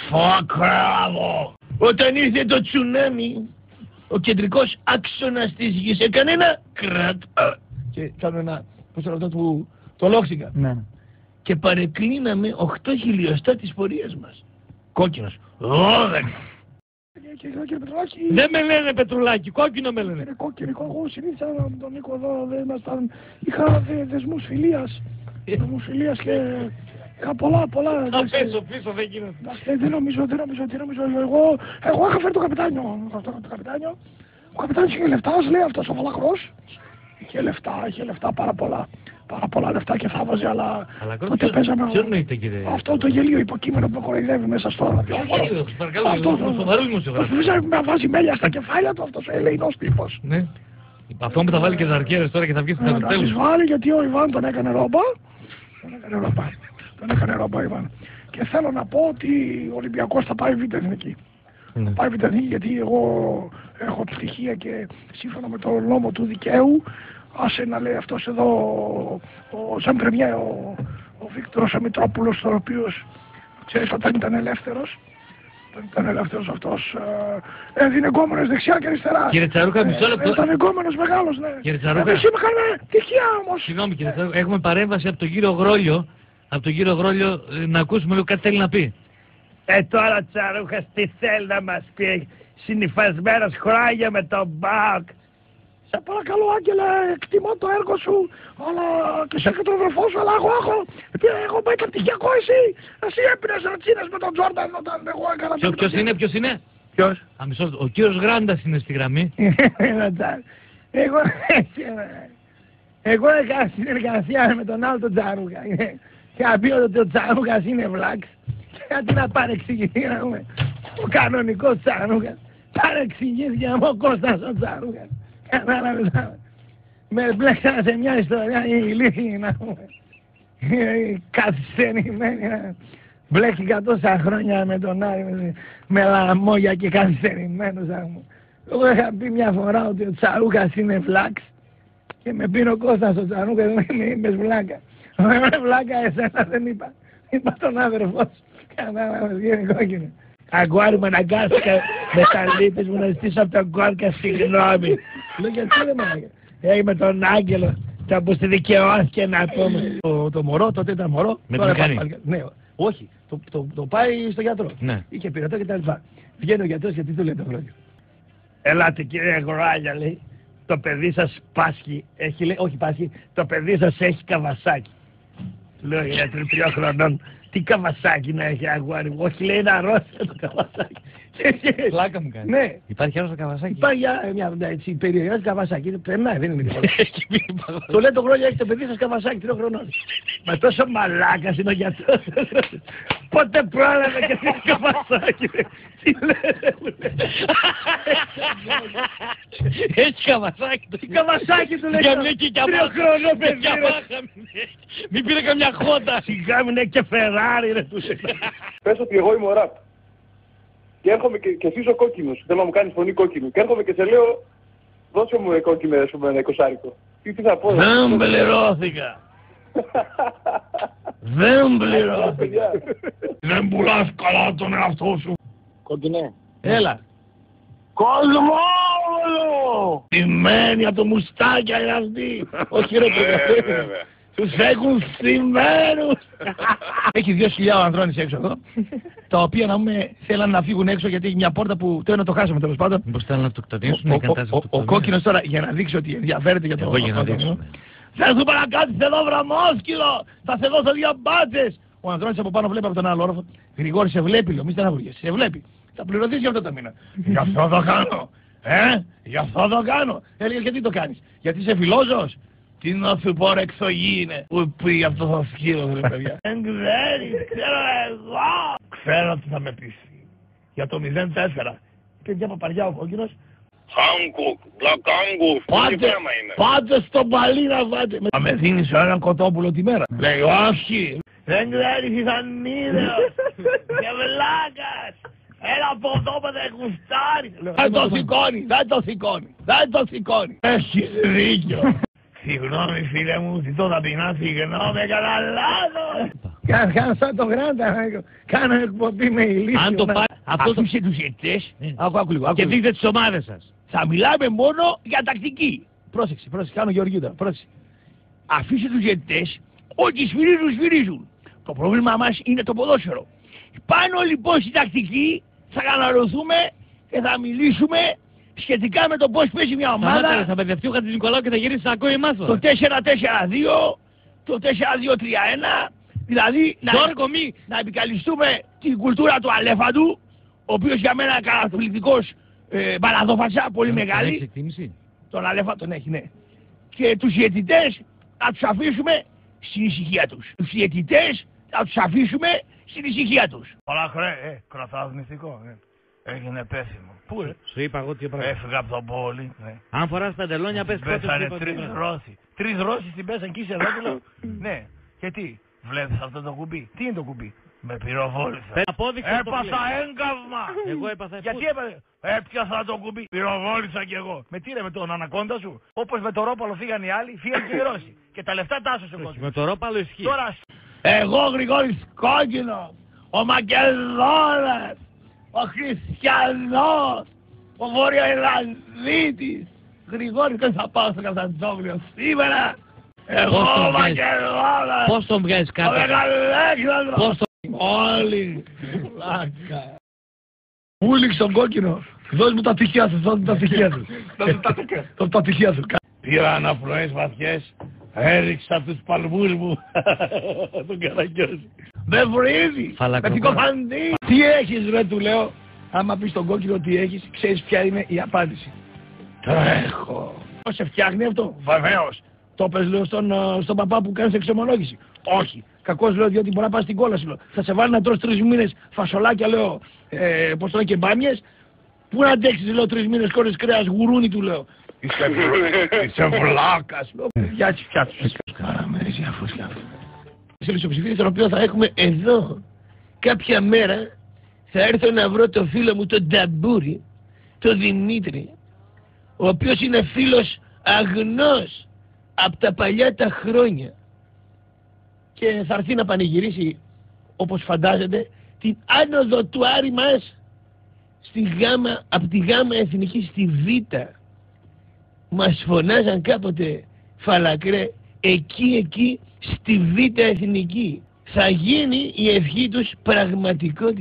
Φακράβο! Όταν ήρθε το τσουνάμι, ο κεντρικός άξονας της γης έκανε ένα κρακ. Και κάνω ένα, πώς είναι αυτό που το λόξιγκα. Ναι. Και παρεκκλίναμε 8 χιλιοστά της πορείας μας. Κόκκινος, 12. Κύριε Πετρουλάκη. Δεν με λένε Πετρουλάκη, κόκκινο με λένε. Είναι κόκκινο, εγώ συνήθιζα με τον Νίκο εδώ, δεν ήμασταν, είχα δεσμούς φιλίας. Δεσμούς φιλίας και είχα πολλά. Πίσω δεν γίνεται. Δεν νομίζω, εγώ είχα φέρει το καπετάνιο. Ο καπετάνιος είχε λεφτά, λέει αυτός ο Βαλαχρός. Είχε λεφτά πάρα πολλά λεφτά και θα βάζει, αλλά τότε παίζαμε αυτό το γελίο υποκείμενο που κοροϊδεύει μέσα στο ραδιόφωνο. Αυτό να βάζει μέλια στα κεφάλια του, αυτός ο ελεηνός τύπος. Αυτό που θα βάλει και ζαρκέρες τώρα και θα βγει στην τέλος. Θα τις βάλει γιατί ο Ιβάν τον έκανε ρόμπα. Τον έκανε ρόμπα ο Ιβάν. Και θέλω να πω ότι ο Ολυμπιακός θα πάει β' εθνική. Πάει β' εθνική γιατί εγώ έχω στοιχεία και σύμφωνα με τον νόμο του δικαίου, άσε να λέει αυτός εδώ ο Ζαν Πρεμιέ, ο Βίκτορος ο Μητρόπουλος, ο οποίος ξέρεις όταν ήταν ελεύθερος αυτός, έδινε γκόμενος δεξιά και αριστερά. Κύριε Τσαρούκα, μισό λεπτό. Ήταν γκόμενος μεγάλος, ναι. Κύριε Τσαρούκα. Εμείς είχαμε τυχαία όμως. Συγγνώμη κύριε Τσαρούκα, έχουμε παρέμβαση από τον κύριο Γρόλιο. Από τον κύριο Γρόλιο να ακούσουμε λίγο κάτι θέλει να πει. Τώρα Τσαρούχας τι θέλει να μας πει, συνυφασμένος χρόνια με τον ΠΑΟΚ. Σε παρακαλώ Άγγελε, εκτιμώ το έργο σου, αλλά και σε τον αδερφό σου, αλλά εγώ ήταν τυχιακό εσύ έπινες ρατσίνες με τον Τζόρνταν όταν εγώ έκανα το... Ποιος είναι? Ποιος? Ο κύριος Γράντας είναι στη γραμμή. Εγώ έκανα συνεργασία με τον άλλο τον Τσαρούκα. Είχα πει ότι ο Τσαρούκας είναι βλάξ. Γιατί να παρεξηγηθήκαμε, ο κανονικός Τσαρούκας παρεξηγήθηκε ο Κώστας ο Τσαρούκας. Κατάλαβες, με μπλέξανε σε μια ιστορία ηλίθιοι να πούμε. Καθυστερημένοι, μπλέξηκα τόσα χρόνια με τον Άρη, με λαμόγια και καθυστερημένους. Εγώ είχα πει μια φορά ότι ο Τσαρούκας είναι βλάξ και με πήρε ο Κώστας ο Τσαρούκας, με είπες βλάκα. Με βλάκα εσένα δεν είπα, είπα τον άδερφό σου. Κατάλαβες, γίνει κόκκινο. Αγκουάρι μου αναγκάστηκα με τα λύπης μου να ζητήσω από τον Κόρκα συγγνώμη. Λέω γιατί δεν μ' με τον Άγγελο θα που στη δικαιώθηκε να πούμε. Το μωρό, τότε ήταν μωρό. Με την μηχανή. Ναι, όχι, το πάει στο γιατρό. Ναι. Είχε πειρατό και τα λοιπά. Βγαίνει ο γιατρός γιατί του λέει το Γρόλιο. Ελάτε κύριε Γράλια, λέει, το παιδί σας πάσχει, όχι πάσχει, το παιδί σας έχει καβασάκι. Λέω για 3 χρονών. Τι καβασάκι να έχει αγουάρι μου, όχι λέει είναι αρρώστια το καβασάκι. Πλάκα μου κάνει. Ναι. Υπάρχει άλλο στο καβασάκι. Υπάρχει μια περιοχή καβασάκι, περνάει, δεν είναι τίποτα. Το λέει το Γρόλιο, έχει το παιδί σας καβασάκι 3 χρονών. Μα τόσο μαλάκας είναι ο γιατρός. Πότε πρόλαβε και τι καβασάκι. Τι λέτε. Έχει καβασάκι. Τι καβασάκι του λέει. 3 χρονών παιδί. Μην πήρε καμιά χόντα. Σιγά μην έχει και Φεράρι ρε τους. Πες ότι εγώ είμαι ο ραπ. Και έρχομαι και εσύ ο κόκκινος. Θέλω να μου κάνεις φωνή κόκκινου. Και έρχομαι και σε λέω, δώσε μου κόκκινο ένα 20άρικο. Τι θα πω. Δεν πληρώθηκα. Δεν πληρώθηκα. Δεν πουλάς καλά τον εαυτό σου. Κόκκινε. Έλα. Κοσμόλο! Στημένη από το μουστάκια είναι αυτοί. Όχι ρε παιδιά. Τους έχουν στημένους. Έχει 2.000 ανθρώπους έξω εδώ, τα οποία να πούμε θέλαν να φύγουν έξω γιατί έχει μια πόρτα που το ένα το χάσαμε τέλος πάντων. Μήπως θέλουν να αυτοκτονήσουν. Ο κόκκινος τώρα για να δείξει ότι ενδιαφέρεται για το αυτοκίνητο. Θα σου παρακάτσεις εδώ βραμόσκυλο, θα σε δώσω 2 μπάτσες. Ο Ανδρώνης από πάνω βλέπει από τον άλλο όροφο. Γρηγόρη σε βλέπει, λέω, μη στεναχωριέσαι, σε βλέπει. Θα πληρωθείς για αυτό το μήνα. Γι' αυτό το κάνω. Γι' αυτό το κάνω. Έλεγε γιατί το κάνεις. Γιατί είσαι φιλόζωος. Τι να σου πω ρε εξωγή είναι που πήγε αυτό το σκύλο ρε παιδιά. Δεν ξέρεις, ξέρω εγώ. Ξέρω τι θα με πείσει. Για το 0-4. Και μια παπαριά ο κόκκινος. Χάνκοκ, Βλακάγκος, τι θέμα είναι. Πάτε στον παλί να βάτε. Θα με δίνεις έναν κοτόπουλο τη μέρα. Λέει όχι. Δεν ξέρεις ήταν ίδιος. Και βλάκας. Ένα από εδώ που δεν γουστάρει. Δεν το σηκώνει, δεν το σηκώνει. Δεν το σηκώνει. Έχεις δίκιο. Συγγνώμη φίλε μου, ζητώ ταπεινά, συγγνώμη, έκανα λάθος. Κάνω σαν το Γράντα, κάνω εκπομπή με ηλίθιο. Αν το πάρει, αυτό το... Αφήστε τους διαιτητές Άκου λίγο. και δείτε τις ομάδες σας. θα μιλάμε μόνο για τακτική. Πρόσεξε, κάνω Γεωργίου, πρόσεξε. Αφήστε τους διαιτητές, ό,τι σφυρίζουν. Το πρόβλημα μας είναι το ποδόσφαιρο. Πάνω λοιπόν στη τακτική θα αναρωτηθούμε και θα μιλήσουμε σχετικά με το πώς παίζει μια ομάδα. Θα παιδευτεί ο Χατζηνικολάου και θα γυρίσει να ακούει εμάς Το 4-4-2, το 4-2-3-1, δηλαδή να επικαλυστούμε την κουλτούρα του Αλέφαντου, ο οποίος για μένα είναι καταπληκτικός μπαλαδόφατσα, πολύ μεγάλη. Τον Αλέφαντο τον έχει, ναι. Και τους διαιτητές να τους αφήσουμε στην ησυχία τους. Τους διαιτητές να τους αφήσουμε στην ησυχία τους. Πολλά χρόνια, κραταθμιστικό, έγινε πέθυμο. Πού Σου είπα εγώ τι πράγμα. Έφυγα από τον πόλη. Αν φοράς παντελόνια πες πρώτος. Πέσανε 3 Ρώσοι. 3 Ρώσοι την πέσαν και είσαι εδώ και λέω. Ναι, και τι, βλέπεις αυτό το κουμπί. Τι είναι το κουμπί. Με πυροβόλησα. Έπαθα έγκαυμα. Εγώ έπαθα. Γιατί έπιασα το κουμπί. Πυροβόλησα κι εγώ. Με τι ρε, με τον ανακόντα σου. Όπως με το ρόπαλο φύγαν οι άλλοι, φύγαν και οι Ρώσοι. Και τα λεφτά τα άσωσε ο κόσμος. Με το ρόπαλο ισχύει. Τώρα Εγώ Γρηγόρης Κόκκινος, ο Μακεδόνας, ο Χριστιανός, ο Βορειοϊρλανδίτης. Γρηγόρη, δεν θα πάω στο Κασταντζόγλιο σήμερα. Εγώ ο Μακεδόνας. Πώς τον βγάζεις Ο κάτω. Μεγαλέξανδρος. Πώς τον... Όλοι. Λάκα. Ούληξε τον Κόκκινο. Δώσ' μου τα στοιχεία σου, δώσ' μου τα στοιχεία σου. Δώσ' τα στοιχεία σου. Πήρα αναπνοές βαθιές. Έριξα τους παλμούς μου. Τον Καραγκιόζη. Δεν βρίζει. Με την κοφαντή. Τι έχεις ρε, του λέω. Άμα πεις τον Κόκκινο τι έχεις, ξέρεις ποια είναι η απάντηση. Τρέχω. Πώς σε φτιάχνει αυτό. Βεβαίως. Το πες λέω στον παπά που κάνεις εξομολόγηση. Όχι. Κακώς λέω διότι μπορεί να πας στην κόλαση. Λέω. Θα σε βάλει να τρως 3 μήνες φασολάκια λέω. Πώς το λέω και μπάμιες. Πού να αντέξεις λέω 3 μήνες κόρες κρέας γουρούνι του λέω. Είσαι βλάκας. Φτιάτσι. Καραμέριζε αφούσια. Σε λισοψηφίδες τον οποίο θα έχουμε εδώ. Κάποια μέρα θα έρθω να βρω το φίλο μου τον Ταμπούρη, τον Δημήτρη, ο οποίος είναι φίλος αγνός από τα παλιά τα χρόνια και θα έρθει να πανηγυρίσει όπως φαντάζεται την άνοδο του Άρη μας από τη Γάμα Εθνική στη Β. Μας φωνάζαν κάποτε φαλακρέ εκεί στη Β Εθνική. Θα γίνει η ευχή τους πραγματικότητα.